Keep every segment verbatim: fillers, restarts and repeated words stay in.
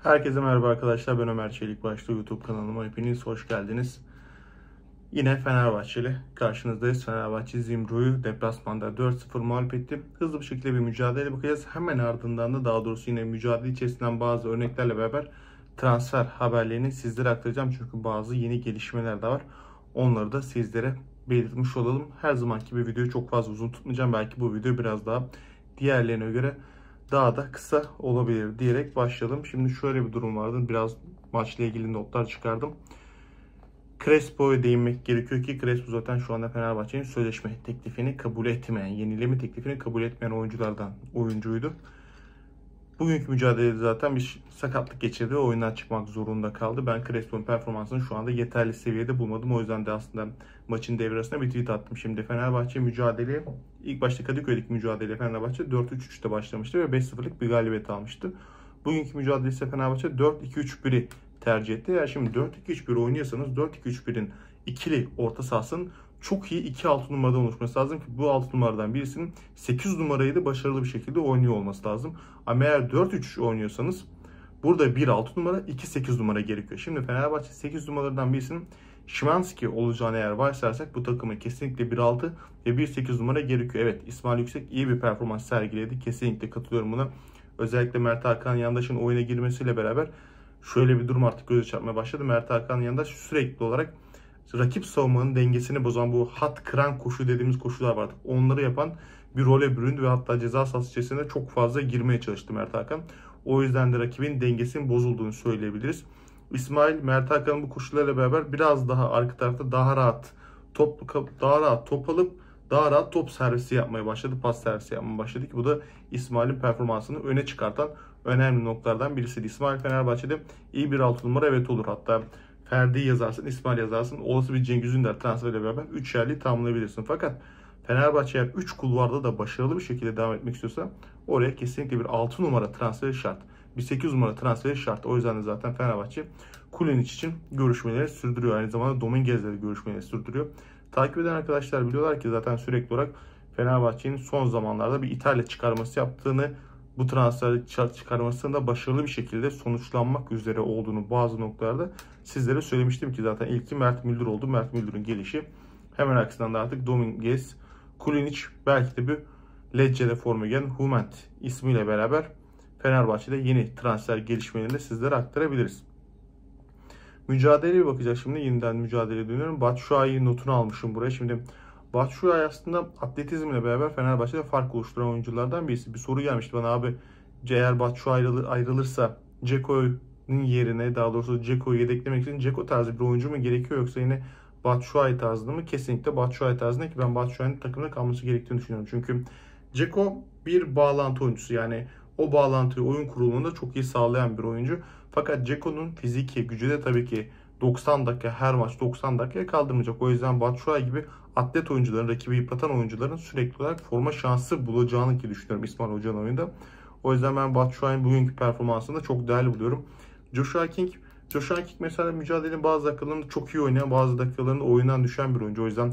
Herkese merhaba arkadaşlar. Ben Ömer Çelik başta YouTube kanalıma hepiniz hoş geldiniz. Yine Fenerbahçeli karşınızdayız. Fenerbahçe Zimbru'yu deplasmanda dört sıfır mağlup etti. Hızlı bir şekilde bir mücadele bakacağız. Hemen ardından da daha doğrusu yine mücadele içerisinden bazı örneklerle beraber transfer haberlerini sizlere aktaracağım. Çünkü bazı yeni gelişmeler de var. Onları da sizlere belirtmiş olalım. Her zamanki bir videoyu çok fazla uzun tutmayacağım. Belki bu video biraz daha diğerlerine göre daha da kısa olabilir diyerek başlayalım. Şimdi şöyle bir durum vardı. Biraz maçla ilgili notlar çıkardım. Crespo'ya değinmek gerekiyor ki Crespo zaten şu anda Fenerbahçe'nin sözleşme teklifini kabul etmeyen, yenileme teklifini kabul etmeyen oyunculardan oyuncuydu. Bugünkü mücadelede zaten bir sakatlık geçirdi. Oyundan çıkmak zorunda kaldı. Ben Crespo'nun performansını şu anda yeterli seviyede bulmadım. O yüzden de aslında maçın devre arasında bir tweet attım. Şimdi Fenerbahçe mücadele ilk başta Kadıköy'deki mücadele Fenerbahçe dört üç üçte başlamıştı ve beş sıfırlık bir galibiyet almıştı. Bugünkü mücadele ise Fenerbahçe dört iki üç biri tercih etti. Eğer şimdi dört iki üç bir oynuyorsanız dört iki üç birin ikili orta sahasının çok iyi iki altı numaradan oluşması lazım ki bu altı numaradan birisinin sekiz numarayı da başarılı bir şekilde oynuyor olması lazım. Ama eğer dört üç üç oynuyorsanız burada bir altı numara, iki sekiz numara gerekiyor. Şimdi Fenerbahçe sekiz numaralardan birisinin Szymański olacağını eğer varsayarsak bu takımın kesinlikle bir altı ve bir sekiz numara gerekiyor. Evet, İsmail Yüksek iyi bir performans sergiledi. Kesinlikle katılıyorum buna. Özellikle Mert Hakan Yandaş'ın oyuna girmesiyle beraber şöyle bir durum artık göze çarpmaya başladı. Mert Hakan Yandaş sürekli olarak rakip savunmanın dengesini bozan bu hat kıran koşu dediğimiz koşular vardı. Onları yapan bir role büründü ve hatta ceza sahası içerisinde çok fazla girmeye çalıştı Mert Hakan. O yüzden de rakibin dengesinin bozulduğunu söyleyebiliriz. İsmail, Mert Hakan'ın bu koşularla beraber biraz daha arka tarafta daha rahat top daha rahat top alıp daha rahat top servisi yapmaya başladı. Pas servisi yapmaya başladı ki bu da İsmail'in performansını öne çıkartan önemli noktalardan birisiydi. İsmail Fenerbahçe'de iyi bir altı numara evet olur. Hatta Ferdi yazarsın, İsmail yazarsın. Olası bir Cengiz Ünder transferiyle beraber üç yerliği tamamlayabilirsin. Fakat Fenerbahçe eğer üç kulvarda da başarılı bir şekilde devam etmek istiyorsa oraya kesinlikle bir altı numara transferi şart. Bir sekiz numara transferi şart. O yüzden de zaten Fenerbahçe Kulinic için görüşmeleri sürdürüyor. Aynı zamanda Dominguez'le de görüşmeleri sürdürüyor. Takip eden arkadaşlar biliyorlar ki zaten sürekli olarak Fenerbahçe'nin son zamanlarda bir İtalya çıkarması yaptığını, bu transferi çıkarmasında başarılı bir şekilde sonuçlanmak üzere olduğunu bazı noktalarda sizlere söylemiştim ki zaten ilki Mert Müldür oldu. Mert Müldür'ün gelişi. Hemen aksından da artık Dominguez, Kulinic, belki de bir Lecce'de forma giyen Hument ismiyle beraber Fenerbahçe'de yeni transfer gelişmelerini de sizlere aktarabiliriz. Mücadeleye bakacağız şimdi. Yeniden mücadeleye dönüyorum. Batshuayi notunu almışım buraya. Şimdi Batshuayi aslında atletizmle beraber Fenerbahçe'de fark oluşturan oyunculardan birisi. Bir soru gelmişti bana, abi eğer Batshuayi ayrılırsa Dzeko'nun yerine, daha doğrusu Dzeko'yu yedeklemek için Dzeko tarzı bir oyuncu mu gerekiyor yoksa yine Batshuayi tarzında mı? Kesinlikle Batshuayi tarzında ki ben Batshuayi'nin takımda kalması gerektiğini düşünüyorum. Çünkü Dzeko bir bağlantı oyuncusu, yani o bağlantıyı oyun kurulumunda çok iyi sağlayan bir oyuncu. Fakat Dzeko'nun fiziki gücü de tabii ki doksan dakika, her maç doksan dakikaya kaldırmayacak. O yüzden Batshuayi gibi atlet oyuncuların, rakibi yıpratan oyuncuların sürekli olarak forma şansı bulacağını ki düşünüyorum İsmail Hoca'nın oyunda. O yüzden ben Batshuayi'nin bugünkü performansını da çok değerli buluyorum. Joshua King, Joshua King mesela mücadelenin bazı dakikalarında çok iyi oynayan, bazı dakikalarında oyundan düşen bir oyuncu. O yüzden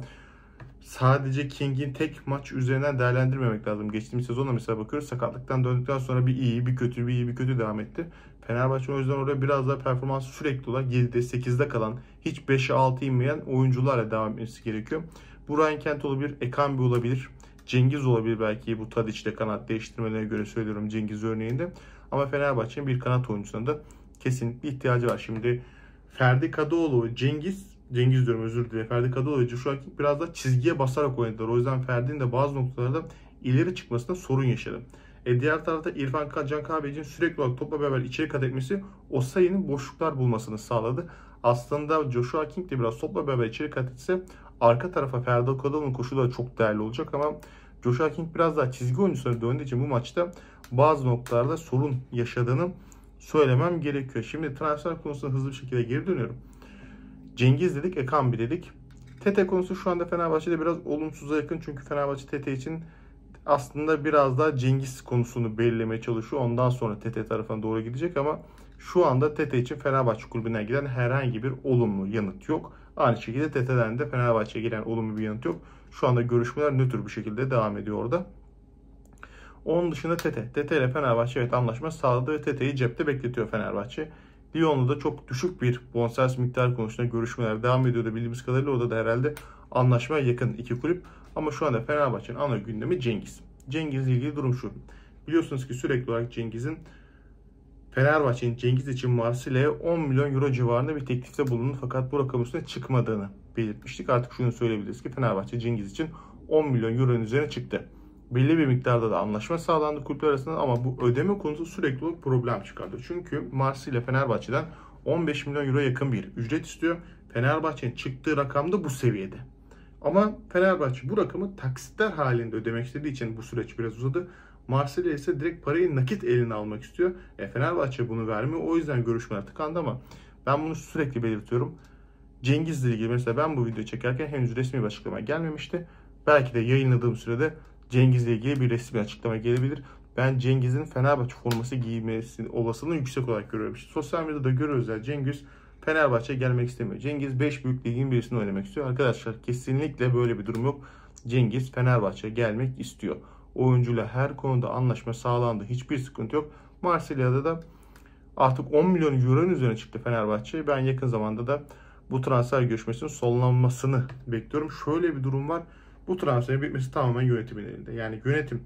sadece King'in tek maç üzerinden değerlendirmemek lazım. Geçtiğimiz sezonda mesela bakıyoruz, sakatlıktan döndükten sonra bir iyi, bir kötü, bir iyi, bir kötü devam etti. Fenerbahçe o yüzden orada biraz daha performans sürekli olarak yedide sekizde kalan, hiç beşe altı inmeyen oyuncularla devam etmesi gerekiyor. Bu Ryan Kent olabilir, Ekambi olabilir, Cengiz olabilir belki, bu Tadiç'te kanat değiştirmelerine göre söylüyorum Cengiz örneğinde. Ama Fenerbahçe'nin bir kanat oyuncusuna da kesinlikle ihtiyacı var. Şimdi Ferdi Kadıoğlu, Cengiz Cengiz diyorum özür dilerim. Ferdi Kadıoğlu ve Joshua King biraz da çizgiye basarak oynadılar. O yüzden Ferdi'nin de bazı noktalarda ileri çıkmasında sorun yaşadı. E diğer tarafta İrfan Can Kahveci'nin sürekli olarak topla beraber içeri kat etmesi o sayının boşluklar bulmasını sağladı. Aslında Joshua King de biraz topla beraber içeri kat etse arka tarafa Ferdi Kadıoğlu'nun koşuları çok değerli olacak ama Joshua King biraz daha çizgi oyuncusuna döndüğü için bu maçta bazı noktalarda sorun yaşadığını söylemem gerekiyor. Şimdi transfer konusuna hızlı bir şekilde geri dönüyorum. Cengiz dedik, Ekambi dedik. Tete konusu şu anda Fenerbahçe'de biraz olumsuza yakın. Çünkü Fenerbahçe Tete için aslında biraz daha Cengiz konusunu belirlemeye çalışıyor. Ondan sonra Tete tarafına doğru gidecek ama şu anda Tete için Fenerbahçe kulübünden giden herhangi bir olumlu yanıt yok. Aynı şekilde Tete'den de Fenerbahçe'ye gelen olumlu bir yanıt yok. Şu anda görüşmeler nötr bir şekilde devam ediyor orada. Onun dışında Tete. Tete ile Fenerbahçe evet anlaşma sağladı ve Tete'yi cepte bekletiyor Fenerbahçe. Lyon'la da çok düşük bir bonservis miktarı konusunda görüşmeler devam ediyordu bildiğimiz kadarıyla. Orada da herhalde anlaşmaya yakın iki kulüp. Ama şu anda Fenerbahçe'nin ana gündemi Cengiz. Cengiz'le ilgili durum şu. Biliyorsunuz ki sürekli olarak Cengiz'in Fenerbahçe'nin Cengiz için Marsilya'ya on milyon euro civarında bir teklifte bulundu. Fakat bu rakam üstüne çıkmadığını belirtmiştik. Artık şunu söyleyebiliriz ki Fenerbahçe Cengiz için on milyon euronun üzerine çıktı. Belli bir miktarda da anlaşma sağlandı kulüpler arasında ama bu ödeme konusu sürekli olarak problem çıkardı. Çünkü Marsilya Fenerbahçe'den on beş milyon euro yakın bir ücret istiyor. Fenerbahçe'nin çıktığı rakam da bu seviyede. Ama Fenerbahçe bu rakamı taksitler halinde ödemek istediği için bu süreç biraz uzadı. Marsilya ise direkt parayı nakit eline almak istiyor. E Fenerbahçe bunu vermiyor. O yüzden görüşmeler tıkandı ama ben bunu sürekli belirtiyorum. Cengiz'le ilgili mesela ben bu videoyu çekerken henüz resmi bir açıklama gelmemişti. Belki de yayınladığım sürede Cengiz'le ilgili bir resmi açıklama gelebilir. Ben Cengiz'in Fenerbahçe forması giymesi olasılığını yüksek olarak görüyorum. İşte sosyal medyada görüyoruz ya Cengiz Fenerbahçe gelmek istemiyor. Cengiz beş büyük ligin birisini oynamak istiyor. Arkadaşlar kesinlikle böyle bir durum yok. Cengiz Fenerbahçe gelmek istiyor. Oyuncuyla her konuda anlaşma sağlandı. Hiçbir sıkıntı yok. Marsilya'da da artık on milyon euronun üzerine çıktı Fenerbahçe. Ben yakın zamanda da bu transfer görüşmesinin sonlanmasını bekliyorum. Şöyle bir durum var. Bu transferin bitmesi tamamen yönetimin elinde. Yani yönetim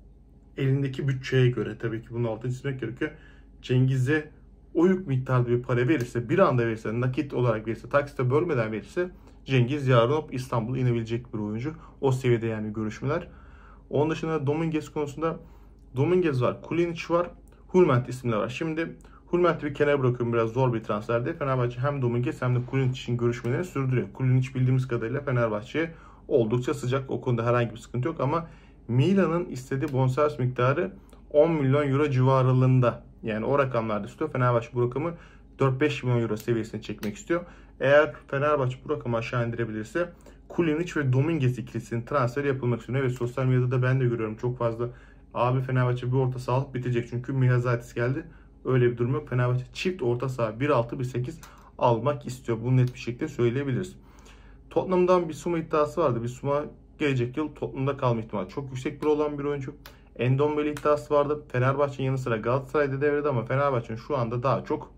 elindeki bütçeye göre tabii ki bunun altını çizmek gerekiyor. Cengiz'e o yük miktarda bir para verirse, bir anda verirse, nakit olarak verirse, taksite bölmeden verirse Cengiz yarın hop İstanbul'a inebilecek bir oyuncu. O seviyede yani görüşmeler. Onun dışında Dominguez konusunda Dominguez var, Kulinic var, Hulment isimleri var. Şimdi Hulment'i bir kenara bırakıyorum, biraz zor bir transferdi. Fenerbahçe hem Dominguez hem de Kulinic için görüşmelerini sürdürüyor. Kulinic bildiğimiz kadarıyla Fenerbahçe'ye oldukça sıcak. O konuda herhangi bir sıkıntı yok ama Milan'ın istediği bonservis miktarı on milyon euro civarında. Yani o rakamlarda istiyor. Fenerbahçe bu rakamı dört beş milyon euro seviyesine çekmek istiyor. Eğer Fenerbahçe bu rakamı aşağı indirebilirse Kulinic ve Dominguez ikilisinin transferi yapılmak istiyor. Ve sosyal medyada da ben de görüyorum çok fazla. Abi Fenerbahçe bir orta saha bitecek çünkü Mihazatis geldi. Öyle bir durum yok. Fenerbahçe çift orta saha bir altı bir sekiz almak istiyor. Bunu net bir şekilde söyleyebiliriz. Tottenham'dan Bissouma iddiası vardı. Bissouma gelecek yıl Tottenham'da kalma ihtimali çok yüksek bir olan bir oyuncu. Endombele iddiası vardı. Fenerbahçe'nin yanı sıra Galatasaray'da devrede ama Fenerbahçe'nin şu anda daha çok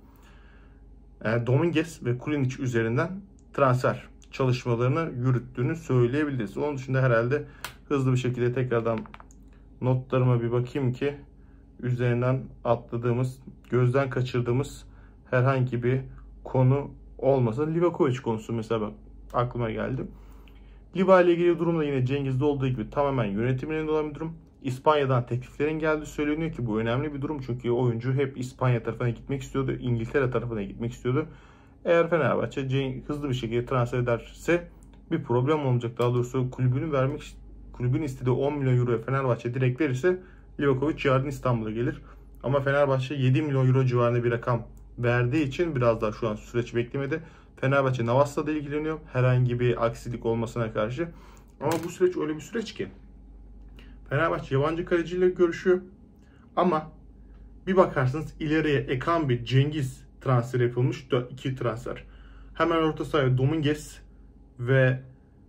e, Dominguez ve Kulinic üzerinden transfer çalışmalarını yürüttüğünü söyleyebiliriz. Onun dışında herhalde hızlı bir şekilde tekrardan notlarıma bir bakayım ki üzerinden atladığımız, gözden kaçırdığımız herhangi bir konu olmasa. Livakovic konusu mesela bak, aklıma geldi. Liva ile ilgili durum da yine Cengiz'de olduğu gibi tamamen yönetimin elinde olan bir durum. İspanya'dan tekliflerin geldiği söyleniyor ki bu önemli bir durum. Çünkü oyuncu hep İspanya tarafına gitmek istiyordu. İngiltere tarafına gitmek istiyordu. Eğer Fenerbahçe hızlı bir şekilde transfer ederse bir problem olmayacak. Daha doğrusu kulübünü vermek kulübün istediği on milyon euroya Fenerbahçe direkt verirse Livakovic yarın İstanbul'a gelir. Ama Fenerbahçe yedi milyon euro civarında bir rakam verdiği için biraz daha şu an süreç beklemedi. Fenerbahçe Navas'la da ilgileniyor. Herhangi bir aksilik olmasına karşı. Ama bu süreç öyle bir süreç ki Fenerbahçe yabancı kaleciyle görüşüyor. Ama bir bakarsınız ileriye Ekambi, Cengiz transfer yapılmış. iki transfer. Hemen orta sahaya Dominguez ve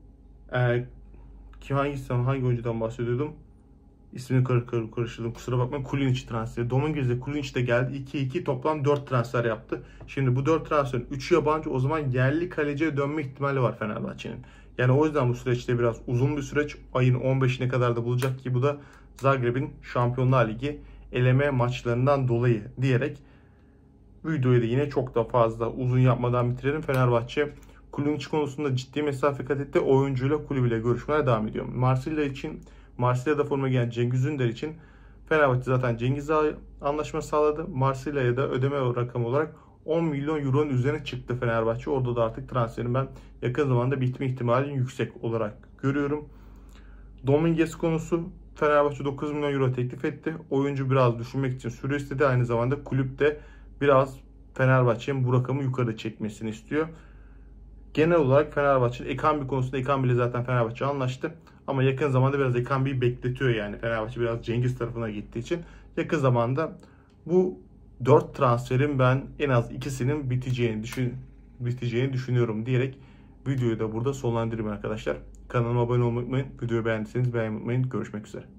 e, kim hangisi hangi oyuncudan bahsediyordum? İsmini kar kar karıştırdım. Kusura bakmayın. Kulinic transferi. Dominguez ve Kulinic de geldi. iki iki toplam dört transfer yaptı. Şimdi bu dört transferin üçü yabancı. O zaman yerli kaleciye dönme ihtimali var Fenerbahçe'nin. Yani o yüzden bu süreçte biraz uzun bir süreç. Ayın on beşine kadar da bulacak ki bu da Zagreb'in Şampiyonlar Ligi eleme maçlarından dolayı diyerek videoyu da yine çok da fazla uzun yapmadan bitirelim. Fenerbahçe Kulinic konusunda ciddi mesafe kat etti. Oyuncuyla kulübüyle görüşmeler devam ediyor. Marsilya için Marsilya'da forma giyen Cengiz Ünder için Fenerbahçe zaten Cengiz'le anlaşma sağladı. Marsilya'ya da ödeme rakamı olarak on milyon euronun üzerine çıktı Fenerbahçe. Orada da artık transferin ben yakın zamanda bitme ihtimalini yüksek olarak görüyorum. Dominguez konusu Fenerbahçe dokuz milyon euro teklif etti. Oyuncu biraz düşünmek için süre istedi. Aynı zamanda kulüp de biraz Fenerbahçe'nin bu rakamı yukarı çekmesini istiyor. Genel olarak Fenerbahçe'nin Ekambi konusunda Ekambi ile zaten Fenerbahçe anlaştı. Ama yakın zamanda biraz Ekambi'yi bekletiyor yani. Fenerbahçe biraz Cengiz tarafına gittiği için. Yakın zamanda bu dört transferin ben en az ikisinin biteceğini, düşün, biteceğini düşünüyorum diyerek videoyu da burada sonlandırayım arkadaşlar. Kanalıma abone olmayı unutmayın. Videoyu beğendiyseniz beğenmeyi unutmayın. Görüşmek üzere.